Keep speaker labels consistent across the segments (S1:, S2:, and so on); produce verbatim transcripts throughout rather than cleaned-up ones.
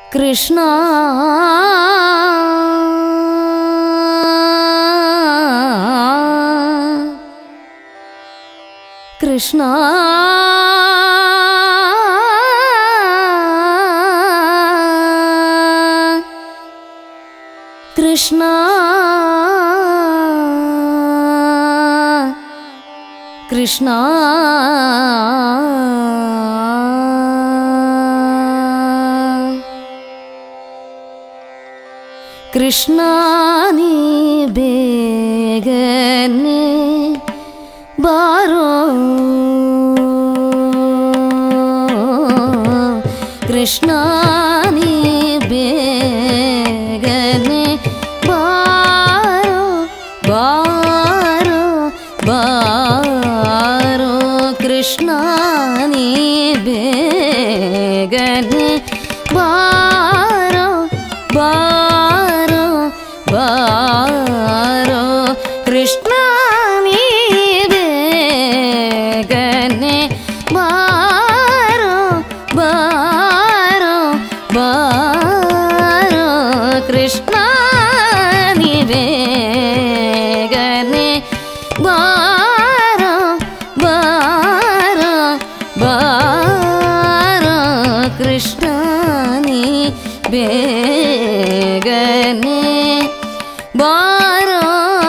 S1: ಕೃಷ್ಣ ಕೃಷ್ಣ ಕೃಷ್ಣ ಕೃಷ್ಣ ಕೃಷ್ಣ ನೀ ಬೇಗನೆ ಬಾರೋ ಕೃಷ್ಣ ನೀ ಬೇಗನೆ ಬಾರೋ ಬಾರೋ ಬಾರೋ ಕೃಷ್ಣ ನೀ ಬೇಗನೆ ಬಾರೋ ಬಾರೋ ಬಾರೋ ಕೃಷ್ಣ ನೀ ಬೇಗನೆ ಬಾರೋ ಬಾರೋ ಬಾರೋ ಕೃಷ್ಣ ನೀ ಬೇಗನೆ ಬಾರೋ ಬಾರೋ ಬಾರೋ ಕೃಷ್ಣ ನೀ ಬೇಗನೆ ಬಾರೋ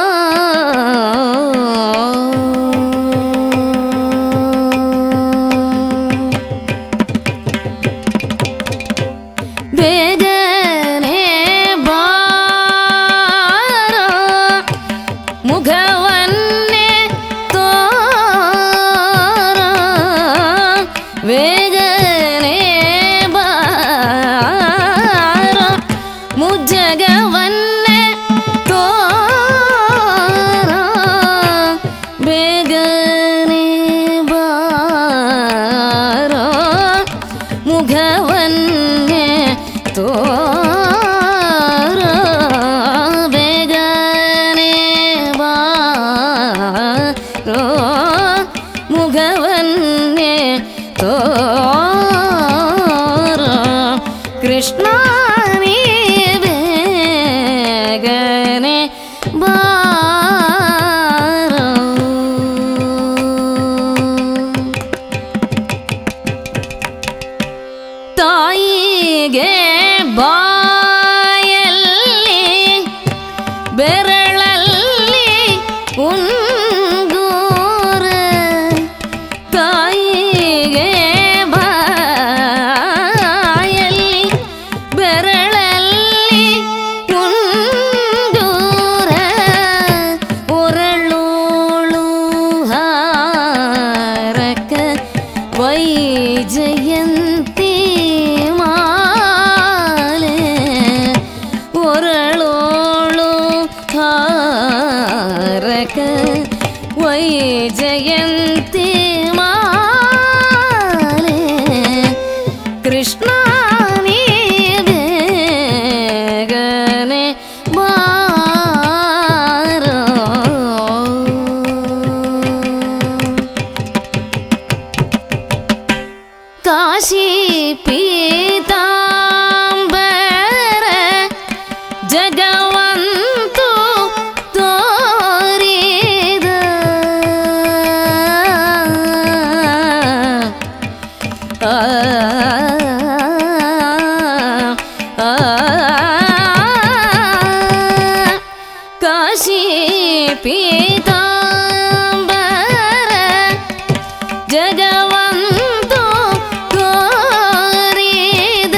S1: ಬೇಗನೆ ಬಾರೋ ಮುಖವನ್ನೇ ತೋರೋ ಬೇಗನೆ ಬಾರೋ ಮುಜ್ಜಗವನ್ನೇ ತೋರೋ ಬೇಗನೆ ಬಾರೋ ಮುಖವನ್ನೇ ತೋರೋ ಬೇಗನೆ ಬಾರೋ ಮುಖವನ್ನೇ ತೋರೋ ಕೃಷ್ಣ ನೀ ಬೇಗನೆ ಬಾರೋ ತಾಯಿಗೆ ಬಾಯಲ್ಲಿ ಬೆರಳಲ್ಲಿ ಉಂಗುರ ತಾಯಿಗೆ ಬಾಯಲ್ಲಿ ಬೆರಳಲ್ಲಿ ಉಂಗುರ ಉರಳೋಳು ಹಾರಕ ವೈಜಯಂತಿ ಮಾಲೆ ಉರಳೋಳು ಹಾರಕ ವೈಜಯಂತಿ ಮಾಲೆ ಕೃಷ್ಣ ನೀ ಬೇಗನೆ ಬಾರೋ ಕಾಶಿ ಪೀತಾಂಬರ ಜಗವಂತು ತೋರಿದ ಆ ಆ ಕಾಶಿ ಪೀತಾಂಬರ ಜಗವಂತು ತೋರಿದ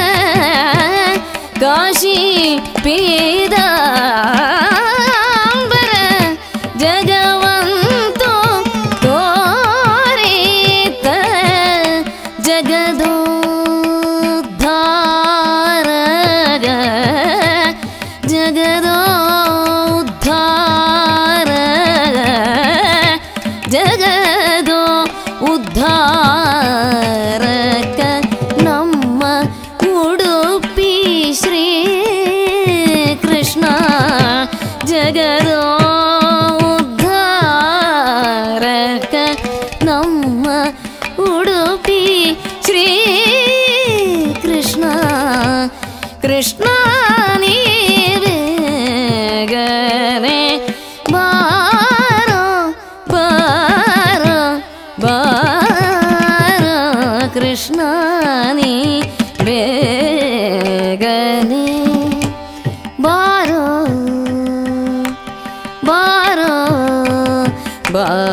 S1: ಕಾಶಿ ಪೀತಾಂಬರ ಜಗವಂತು ತೋರಿದ ಜಗದೋದ್ಧಾರ ಜಗದೋದ್ಧಾರ ಜಗದೋ ಉದ್ಧಾರಕ ನಮ್ಮ ಉಡುಪಿ ಶ್ರೀ ಕೃಷ್ಣ ಜಗದೋ ಉದ್ಧಾರಕ ನಮ್ಮ ಉಡುಪಿ ಶ್ರೀ ಕೃಷ್ಣ ಕೃಷ್ಣ ನೀ ಬೇಗನೆ ಬಾರೋ ಬಾರೋ ಬಾರೋ ಕೃಷ್ಣ ನೀ ಬೇಗನೆ ಬಾರೋ ಬಾರೋ ಬಾರೋ